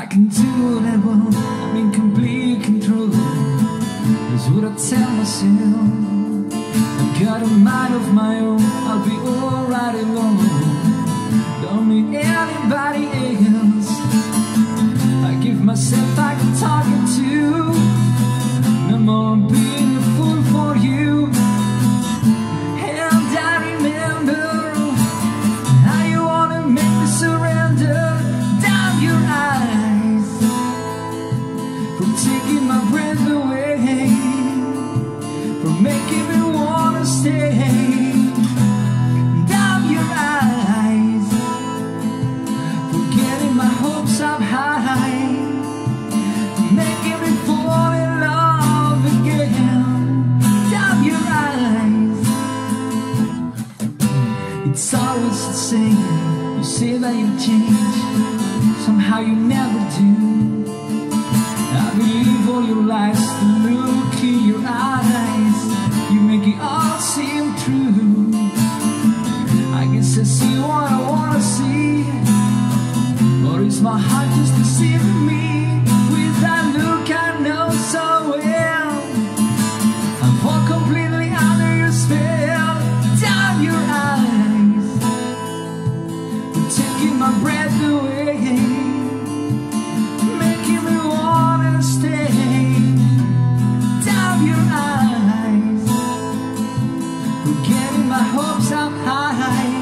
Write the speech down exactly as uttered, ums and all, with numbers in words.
can do what I want, I'm in complete control. That's what I tell myself. I've got a mind of my own, I'll be alright alone. Don't need anybody else. I give myself back to talking to. No more being a fool for you. And I remember how you wanna make me surrender. Down your eyes, from taking my breath away, from making me wanna stay. Down your eyes, for getting my hopes up high, making me fall in love again. Down your eyes. It's always the same. You say that you change, somehow you never do. I believe all your lies, the look in your eyes, you make it all seem true. I guess I see what I wanna see, or is my heart just deceiving me? With that look I know so well, I'm fall completely under your spell. Down your eyes, you're taking my breath away, making me wanna stay. Down your eyes, we're getting my hopes up high.